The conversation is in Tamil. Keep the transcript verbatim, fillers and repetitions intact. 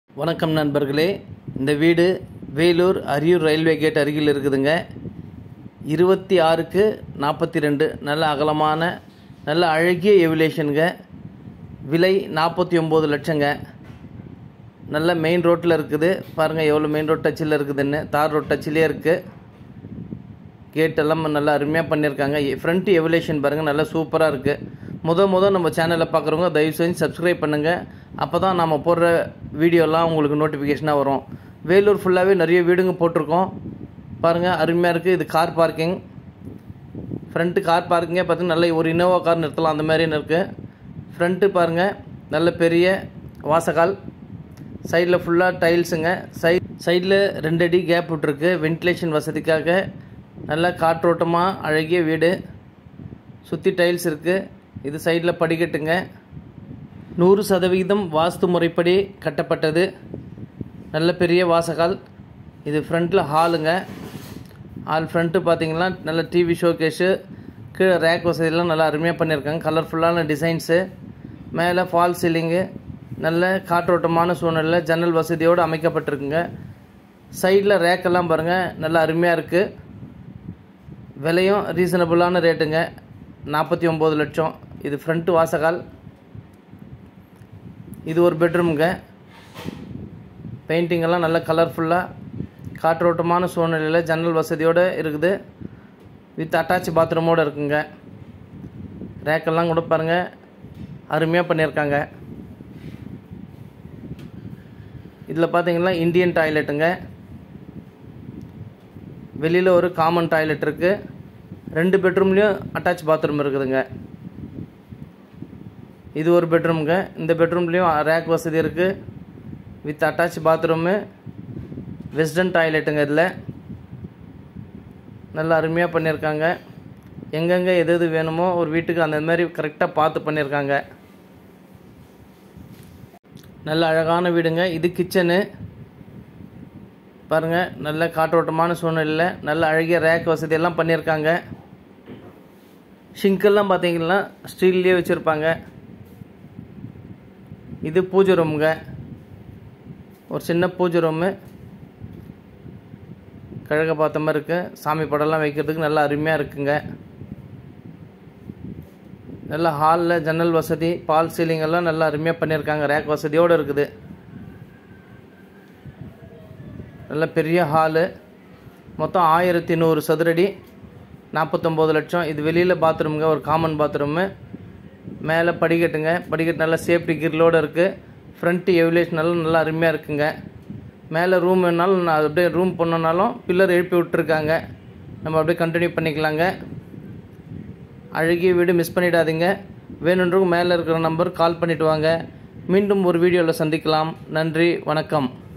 வணக்கம் நண்பர்களே, இந்த வீடு வேலூர் அரியூர் ரயில்வே கேட் அருகில் இருக்குதுங்க. இருபத்தி ஆறுக்கு நாற்பத்தி ரெண்டு நல்ல அகலமான நல்ல அழகிய எவிலேஷனுங்க. விலை நாற்பத்தி ஒம்பது லட்சங்க. நல்ல மெயின் ரோட்டில் இருக்குது. பாருங்கள் எவ்வளோ மெயின் ரோட் டச்சில் இருக்குதுன்னு. தார் ரோட் டச்சிலே இருக்குது. கேட் எல்லாம் நல்லா அருமையாக பண்ணியிருக்காங்க. ஃப்ரண்ட் எவிலேஷன் பாருங்கள், நல்லா சூப்பராக இருக்குது. முத முத நம்ம சேனலில் பார்க்குறவங்க தயவு செஞ்சு சப்ஸ்கிரைப் பண்ணுங்கள். அப்போ தான் நம்ம போடுற வீடியோலாம் உங்களுக்கு நோட்டிஃபிகேஷனாக வரும். வேலூர் ஃபுல்லாகவே நிறைய வீடுங்க போட்டிருக்கோம். பாருங்கள் அருமையாக இருக்குது. இது கார் பார்க்கிங். ஃப்ரண்ட்டு கார் பார்க்கிங்கே பார்த்திங்கன்னா நல்ல ஒரு இனோவா கார் நிறுத்தலாம், அந்த மாதிரின்னு இருக்குது. ஃப்ரண்ட்டு பாருங்கள் நல்ல பெரிய வாசகால். சைடில் ஃபுல்லாக டைல்ஸுங்க. சைட் சைடில் ரெண்டு அடி கேப் விட்ருக்கு வென்டிலேஷன் வசதிக்காக. நல்லா காற்றோட்டமாக அழகிய வீடு. சுற்றி டைல்ஸ் இருக்குது. இது சைடில் படிக்கட்டுங்க. நூறு சதவிகிதம் வாஸ்து முறைப்படி கட்டப்பட்டது. நல்ல பெரிய வாசகால். இது ஃப்ரண்ட்டில் ஹாலுங்க. ஹால் ஃப்ரண்ட்டு பார்த்திங்கன்னா நல்ல டிவி ஷோகேஷு, கீழே ரேக் வசதியெல்லாம் நல்லா அருமையாக பண்ணியிருக்காங்க. கலர்ஃபுல்லான டிசைன்ஸு. மேலே ஃபால் சீலிங்கு. நல்ல காற்றோட்டமான சூழ்நிலையில் ஜன்னல் வசதியோடு அமைக்கப்பட்டிருக்குங்க. சைடில் ரேக்கெல்லாம் பாருங்கள் நல்லா அருமையாக இருக்குது. விலையும் ரீசனபுளான ரேட்டுங்க, நாற்பத்தி ஒம்பது லட்சம். இது ஃப்ரண்ட்டு வாசகால். இது ஒரு பெட்ரூமுங்க. பெயிண்டிங்கெல்லாம் நல்ல கலர்ஃபுல்லாக காற்றோட்டமான சூழ்நிலையில் ஜன்னல் வசதியோடு இருக்குது. வித் அட்டாச் பாத்ரூமோடு இருக்குங்க. ரேக்கெல்லாம் கூட பாருங்கள் அருமையாக பண்ணியிருக்காங்க. இதில் பார்த்தீங்கன்னா இந்தியன் டாய்லெட்டுங்க. வெளியில் ஒரு காமன் டாய்லெட் இருக்குது. ரெண்டு பெட்ரூம்லேயும் அட்டாச் பாத்ரூம் இருக்குதுங்க. இது ஒரு பெட்ரூமுங்க. இந்த பெட்ரூம்லேயும் ரேக் வசதி இருக்குது. வித் அட்டாச் பாத்ரூமு, வெஸ்டர்ன் டாய்லெட்டுங்க. இதில் நல்லா அருமையாக பண்ணியிருக்காங்க. எங்கெங்கே எது எது வேணுமோ ஒரு வீட்டுக்கு அந்த மாதிரி கரெக்டாக பார்த்து பண்ணியிருக்காங்க. நல்ல அழகான வீடுங்க. இது கிச்சனு பாருங்கள். நல்ல காற்றோட்டமான சூழ்நிலையில் நல்ல அழகிய ரேக் வசதியெல்லாம் பண்ணியிருக்காங்க. ஷிங்கெல்லாம் பார்த்தீங்கன்னா ஸ்டீல்லேயே வச்சுருப்பாங்க. இது பூஜை ரூமுங்க. ஒரு சின்ன பூஜை ரூமு. கிழக்க பார்த்த மாதிரி இருக்குது. சாமி படம்லாம் வைக்கிறதுக்கு நல்லா அருமையாக இருக்குங்க. நல்ல ஹாலில் ஜன்னல் வசதி, பால் சீலிங் எல்லாம் நல்லா அருமையாக பண்ணியிருக்காங்க. ரேக் வசதியோடு இருக்குது. நல்ல பெரிய ஹாலு. மொத்தம் ஆயிரத்தி நூறு சதுரடி, நாற்பத்தொம்போது லட்சம். இது வெளியில் பாத்ரூமுங்க, ஒரு காமன் பாத்ரூமு. மேலே படிக்கட்டுங்க. படிக்கட்டு நல்லா சேஃப்டி கிரிலோடு இருக்குது. ஃப்ரண்ட்டு எவிலேஷனெல்லாம் நல்லா அருமையாக இருக்குங்க. மேலே ரூம் வேணாலும் நான் அப்படியே ரூம் பண்ணனாலும் பில்லர் எழுப்பி விட்டுருக்காங்க. நம்ம அப்படியே கண்டினியூ பண்ணிக்கலாங்க. அழகிய வீடு, மிஸ் பண்ணிடாதீங்க. வேணுன்றவங்க மேலே இருக்கிற நம்பர் கால் பண்ணிவிட்டு வாங்க. மீண்டும் ஒரு வீடியோவில் சந்திக்கலாம். நன்றி, வணக்கம்.